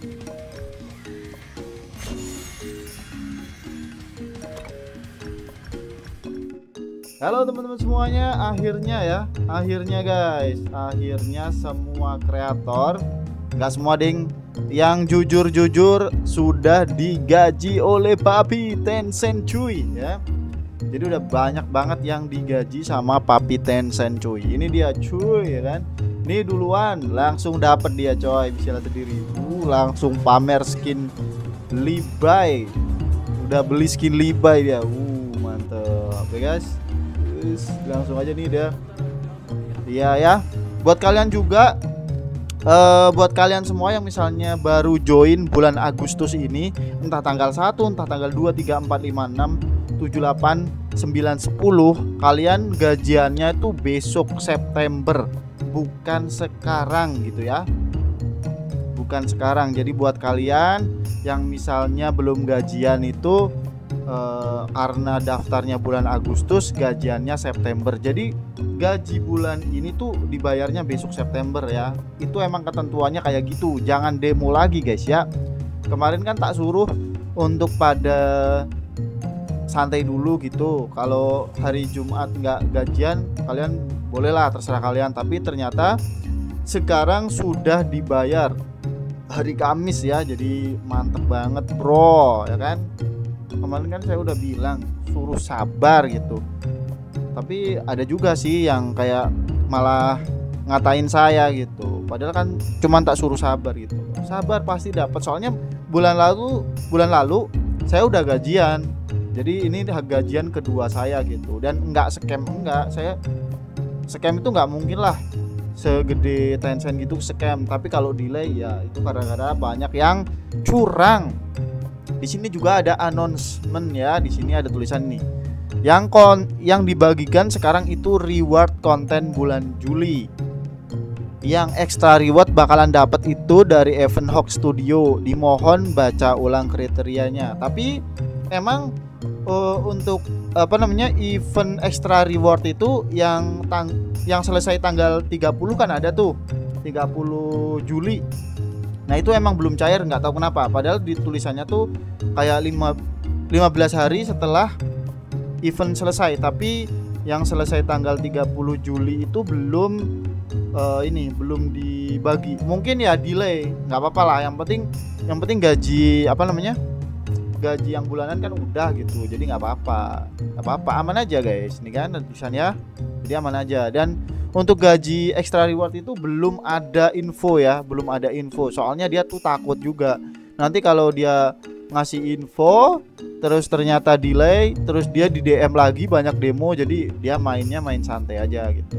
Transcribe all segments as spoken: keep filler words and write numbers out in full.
Halo teman-teman semuanya, akhirnya ya, akhirnya guys, akhirnya semua kreator, nggak semua ding, yang jujur-jujur sudah digaji oleh Papi Tencent cuy ya. Jadi udah banyak banget yang digaji sama Papi Tencent cuy. Ini dia cuy ya kan. Ini duluan langsung dapat dia coy, bisa lihat sendiri. Uh, langsung pamer skin Levi. Udah beli skin Levi dia. Uh, mantap ya guys. Langsung aja nih dia. Iya ya. Buat kalian juga uh, buat kalian semua yang misalnya baru join bulan Agustus ini, entah tanggal satu, entah tanggal dua, tiga, empat, lima, enam, tujuh, delapan, sembilan, sepuluh, kalian gajiannya itu besok September, bukan sekarang gitu ya. Bukan sekarang. Jadi buat kalian yang misalnya belum gajian itu Uh, karena daftarnya bulan Agustus, gajiannya September. Jadi gaji bulan ini tuh dibayarnya besok September ya. Itu emang ketentuannya kayak gitu. Jangan demo lagi guys ya. Kemarin kan tak suruh untuk pada santai dulu gitu. Kalau hari Jumat nggak gajian, kalian bolehlah, terserah kalian. Tapi ternyata sekarang sudah dibayar hari Kamis ya. Jadi mantep banget bro ya kan. Kemarin kan saya udah bilang suruh sabar gitu, tapi ada juga sih yang kayak malah ngatain saya gitu, padahal kan cuman tak suruh sabar gitu. Sabar pasti dapat, soalnya bulan lalu bulan lalu saya udah gajian, jadi ini gajian kedua saya gitu. Dan enggak scam, enggak, saya scam itu nggak mungkin lah segede Tencent gitu scam. Tapi kalau delay ya itu kadang-kadang banyak yang curang. Di sini juga ada announcement ya. Di sini ada tulisan nih. Yang kon yang dibagikan sekarang itu reward konten bulan Juli. Yang extra reward bakalan dapat itu dari Evenhawk Studio. Dimohon baca ulang kriterianya. Tapi emang uh, untuk apa namanya event extra reward itu yang tang yang selesai tanggal tiga puluh kan ada tuh. tiga puluh Juli. Nah itu emang belum cair, nggak tahu kenapa. Padahal di tulisannya tuh kayak lima belas hari setelah event selesai. Tapi yang selesai tanggal tiga puluh Juli itu belum uh, ini belum dibagi. Mungkin ya delay, nggak apa-apa lah. Yang penting yang penting gaji apa namanya gaji yang bulanan kan udah gitu. Jadi nggak apa-apa, nggak apa-apa, aman aja guys. Ini kan tulisannya, jadi aman aja. Dan untuk gaji extra reward itu belum ada info ya, belum ada info. Soalnya dia tuh takut juga. Nanti kalau dia ngasih info terus ternyata delay, terus dia di D M lagi banyak demo, jadi dia mainnya main santai aja gitu.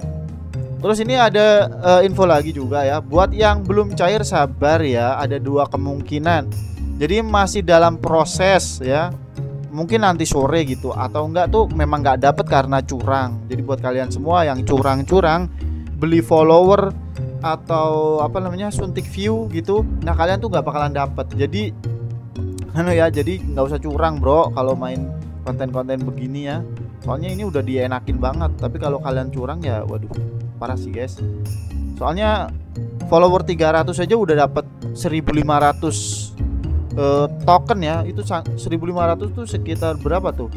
Terus ini ada uh, info lagi juga ya. Buat yang belum cair sabar ya, ada dua kemungkinan. Jadi masih dalam proses ya. Mungkin nanti sore gitu, atau enggak tuh memang nggak dapet karena curang. Jadi buat kalian semua yang curang-curang beli follower atau apa namanya suntik view gitu, nah kalian tuh nggak bakalan dapet. Jadi anu ya, jadi nggak usah curang bro kalau main konten-konten begini ya. Soalnya ini udah dienakin banget. Tapi kalau kalian curang ya waduh parah sih guys. Soalnya follower tiga ratus aja udah dapet seribu lima ratus Uh, token ya. Itu seribu lima ratus tuh sekitar berapa tuh,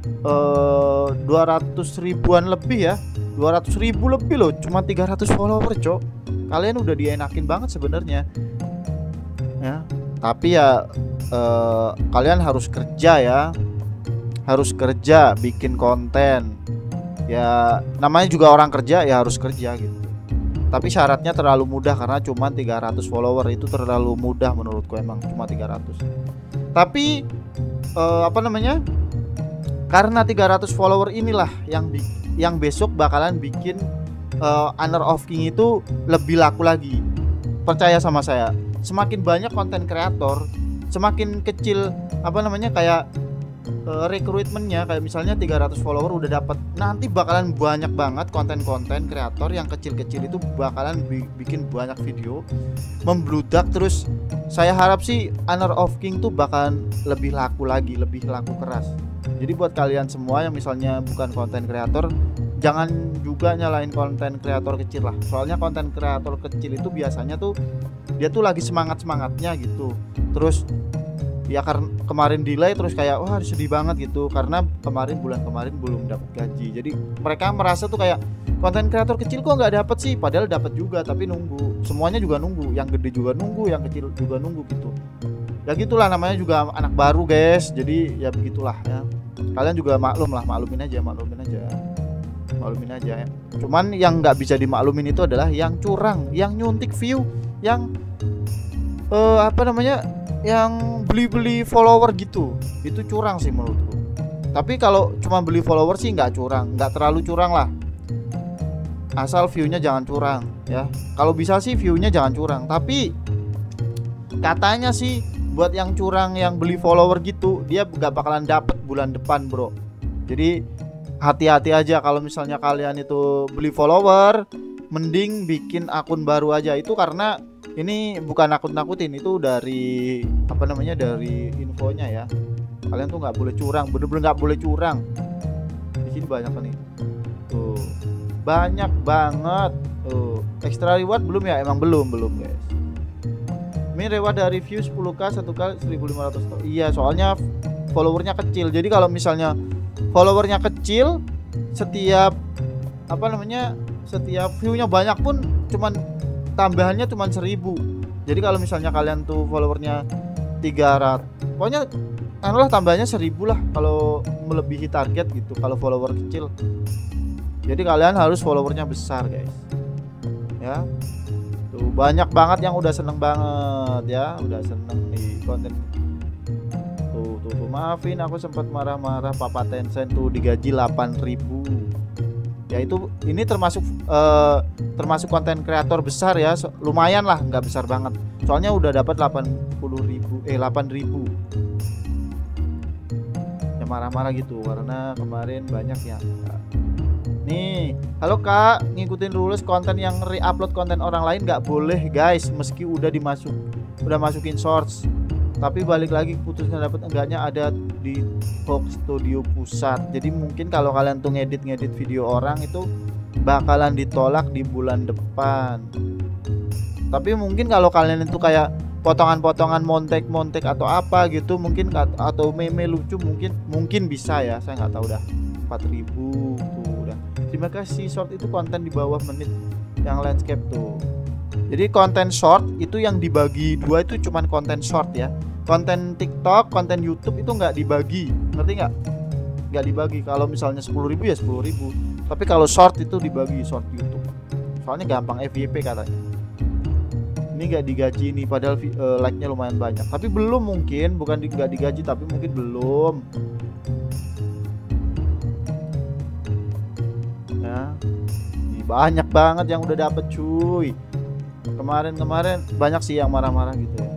uh, dua ratus ribuan lebih ya, dua ratus ribu lebih loh, cuma tiga ratus follower cok. Kalian udah dienakin banget sebenarnya ya. Tapi ya uh, kalian harus kerja ya, harus kerja bikin konten ya. Namanya juga orang kerja ya, harus kerja gitu. Tapi syaratnya terlalu mudah karena cuma tiga ratus follower. Itu terlalu mudah menurutku, emang cuma tiga ratus. Tapi eh, apa namanya karena tiga ratus follower inilah yang yang besok bakalan bikin eh, Honor of King itu lebih laku lagi. Percaya sama saya, semakin banyak konten kreator, semakin kecil apa namanya kayak uh, rekrutmennya. Kayak misalnya tiga ratus follower udah dapat, nanti bakalan banyak banget konten-konten kreator yang kecil-kecil itu bakalan bi bikin banyak video membludak. Terus saya harap sih Honor of King tuh bakalan lebih laku lagi, lebih laku keras. Jadi buat kalian semua yang misalnya bukan konten kreator, jangan juga nyalain konten kreator kecil lah. Soalnya konten kreator kecil itu biasanya tuh dia tuh lagi semangat-semangatnya gitu. Terus ya karena kemarin delay terus kayak wah sedih banget gitu karena kemarin bulan kemarin belum dapat gaji. Jadi mereka merasa tuh kayak konten kreator kecil kok nggak dapat sih, padahal dapat juga tapi nunggu. Semuanya juga nunggu, yang gede juga nunggu, yang kecil juga nunggu gitu. Ya gitulah, namanya juga anak baru guys. Jadi ya begitulah ya. Kalian juga maklum lah, maklumin aja, maklumin aja. Maklumin aja ya. Cuman yang nggak bisa dimaklumin itu adalah yang curang, yang nyuntik view, yang uh, apa namanya, yang beli-beli follower gitu. Itu curang sih menurutku. Tapi kalau cuma beli follower sih nggak curang, nggak terlalu curang lah. Asal view-nya jangan curang ya. Kalau bisa sih view-nya jangan curang. Tapi katanya sih buat yang curang, yang beli follower gitu, dia gak bakalan dapet bulan depan bro. Jadi hati-hati aja kalau misalnya kalian itu beli follower, mending bikin akun baru aja. Itu karena ini bukan nakut-nakutin, itu dari apa namanya, dari infonya ya. Kalian tuh nggak boleh curang, bener-bener nggak boleh curang. Di sini banyak nih, tuh banyak banget. Tuh extra reward belum ya? Emang belum belum guys. Ini reward dari view sepuluh k satu kali seribu lima ratus. Iya, soalnya followernya kecil. Jadi kalau misalnya followernya kecil, setiap apa namanya, setiap view-nya banyak pun cuman tambahannya cuman seribu. Jadi kalau misalnya kalian tuh followernya tiga ratus, pokoknya anulah tambahannya seribu lah kalau melebihi target gitu kalau follower kecil. Jadi kalian harus followernya besar guys. Ya. Tuh banyak banget yang udah seneng banget ya, udah seneng nih konten. Tuh, tuh, tuh maafin aku sempat marah-marah Papa Tencent tuh digaji delapan ribu. Ya itu ini termasuk uh, termasuk konten kreator besar ya, so, lumayan lah, nggak besar banget. Soalnya udah dapat delapan puluh ribu eh delapan ribu. Ya marah-marah gitu karena kemarin banyak yang nih, halo kak, ngikutin rules konten yang re-upload konten orang lain nggak boleh guys, meski udah dimasuk, udah masukin source. Tapi balik lagi putusnya dapat enggaknya ada di Hoax Studio Pusat. Jadi mungkin kalau kalian tuh ngedit-ngedit video orang itu bakalan ditolak di bulan depan. Tapi mungkin kalau kalian itu kayak potongan-potongan montek-montek atau apa gitu, mungkin atau meme lucu mungkin mungkin bisa ya, saya nggak tahu dah. empat ribu tuh udah. Terima kasih. Short itu konten di bawah menit yang landscape tuh. Jadi konten short itu yang dibagi dua itu cuman konten short ya. Konten TikTok, konten YouTube itu nggak dibagi, ngerti nggak? Nggak dibagi. Kalau misalnya sepuluh ribu ya sepuluh ribu. Tapi kalau short itu dibagi, short YouTube. Soalnya gampang F Y P katanya. Ini nggak digaji nih, padahal uh, like-nya lumayan banyak. Tapi belum mungkin, bukan di, nggak digaji, tapi mungkin belum. Ya, ini banyak banget yang udah dapet cuy. Kemarin-kemarin banyak sih yang marah-marah gitu ya.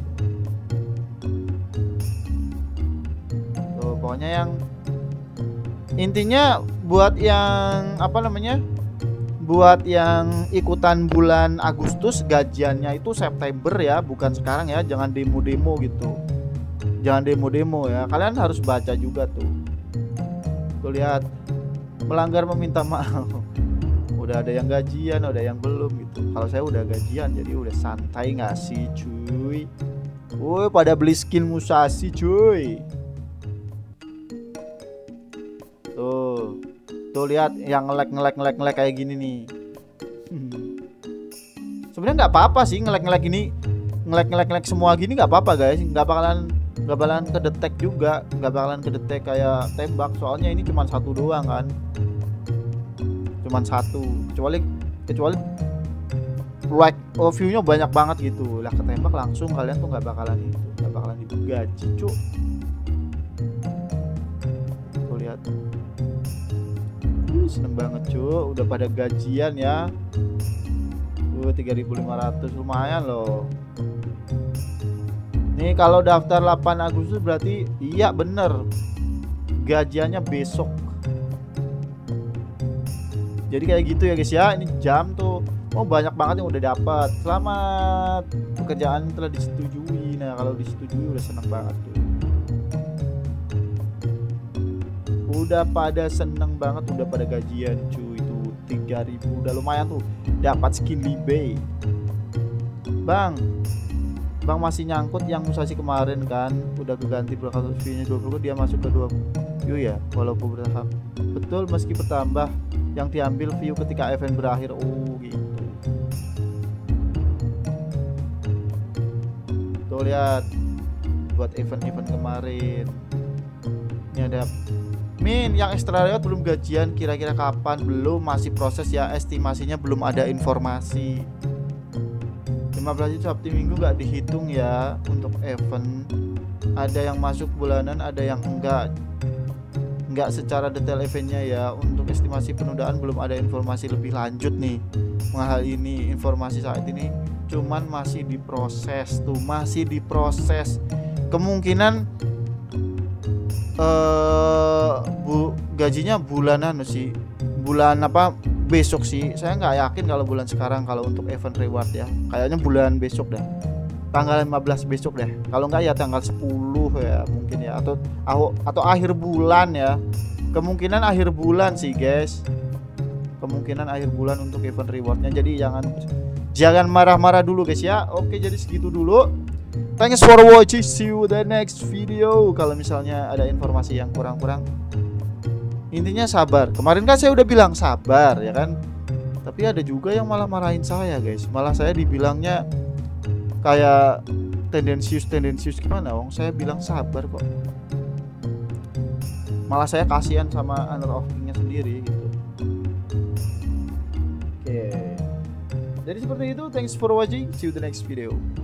Tuh, pokoknya yang intinya buat yang apa namanya, buat yang ikutan bulan Agustus gajiannya itu September ya, bukan sekarang ya. Jangan demo-demo gitu, jangan demo-demo ya. Kalian harus baca juga tuh. Tuh lihat, melanggar meminta maaf. Udah ada yang gajian, udah yang belum gitu. Kalau saya udah gajian jadi udah santai ngasih cuy. Woi, pada beli skin Musashi cuy. Tuh, tuh lihat yang ngelek ngelek ngelek ngelek kayak gini nih. Hmm. Sebenarnya nggak apa-apa sih ngelek ngelek ini, ngelek ngelek ngelek semua gini nggak apa-apa guys. Nggak bakalan nggak bakalan kedetek juga, nggak bakalan kedetek kayak tembak. Soalnya ini cuma satu doang kan. Cuman satu, kecuali kecuali like oh, view-nya banyak banget gitu lah, ketembak langsung kalian tuh nggak bakalan itu nggak bakalan digaji cuk. Tuh lihat, uh, seneng banget cuk, udah pada gajian ya. uh, tiga ribu lima ratus lumayan loh. Nih kalau daftar delapan Agustus berarti iya bener gajiannya besok. Jadi kayak gitu ya guys ya. Ini jam tuh, oh banyak banget yang udah dapat. Selamat, pekerjaan telah disetujui. Nah kalau disetujui udah seneng banget tuh. Udah pada seneng banget, udah pada gajian cuy. Itu tiga ribu udah lumayan tuh. Dapat skin Libay. Bang, Bang masih nyangkut yang Musashi kemarin kan, udah keganti berkali view-nya dua puluh, dia masuk ke dua view ya, walaupun bertahap. Betul, meski bertambah yang diambil view ketika event berakhir. Oh gitu. Tuh lihat buat event-event kemarin. Ini ada Min yang extra lewat belum gajian, kira-kira kapan? Belum, masih proses ya, estimasinya belum ada informasi. lima belas itu Sabtu Minggu nggak dihitung ya untuk event. Ada yang masuk bulanan, ada yang enggak. Enggak secara detail eventnya ya. Untuk estimasi penundaan belum ada informasi lebih lanjut nih mengenai hal ini. Informasi saat ini cuman masih diproses tuh, masih diproses. Kemungkinan eh bu, gajinya bulanan sih. Bulan apa? Besok sih, saya nggak yakin kalau bulan sekarang kalau untuk event reward ya. Kayaknya bulan besok deh, tanggal lima belas besok deh. Kalau nggak ya tanggal sepuluh ya mungkin ya, atau atau akhir bulan ya. Kemungkinan akhir bulan sih guys, kemungkinan akhir bulan untuk event rewardnya. Jadi jangan jangan marah-marah dulu guys ya. Oke, jadi segitu dulu. Thanks for watching, see you the next video. Kalau misalnya ada informasi yang kurang-kurang, intinya sabar. Kemarin kan saya udah bilang sabar ya kan. Tapi ada juga yang malah marahin saya guys. Malah saya dibilangnya kayak tendensius tendensius gimana wong. Saya bilang sabar kok. Malah saya kasihan sama Honor of King-nya sendiri gitu. Oke. Jadi seperti itu. Thanks for watching. See you the next video.